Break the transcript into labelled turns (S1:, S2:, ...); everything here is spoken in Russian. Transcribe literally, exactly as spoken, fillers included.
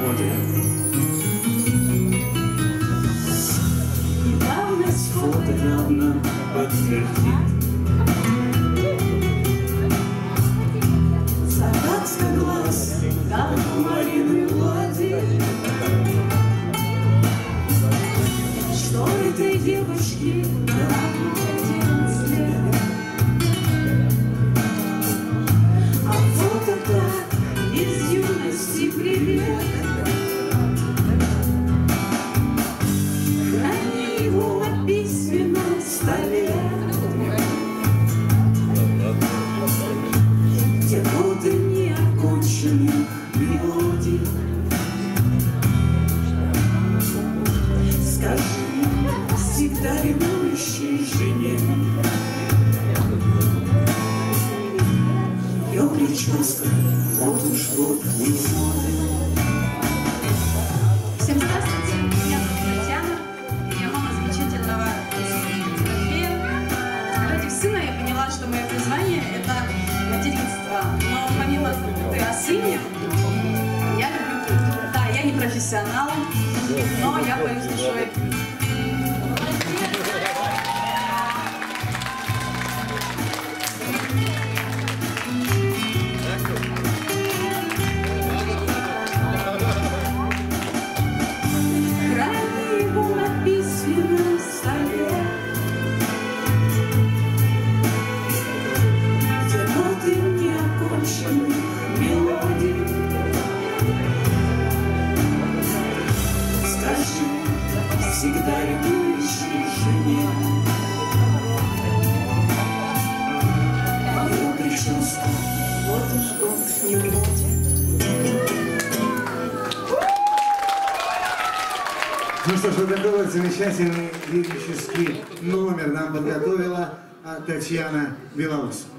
S1: моде.
S2: Давность
S1: Фото явно подтвердит. Загадка глаз,
S2: как у Марины Влади. Что этой девушке одиннадцать лет, а фото так из юности привет. Храни его на письменном столе, те годы неоконченных мелодий. Скажи всегда ревнующей жене, ее прическа вот уж год не моды.
S3: Всем здравствуйте, меня зовут Татьяна, я мама замечательного Тимофея. Ради сына я поняла, что мое призвание — это материнство. Но помимо заботы о сыне, я люблю, да, я не профессионал, но я пою с душой.
S2: Всегда ревнующей жене, его прическа вот уж год не моде.
S4: Ну что ж, вот такой вот замечательный лирический номер нам подготовила Татьяна Белоус.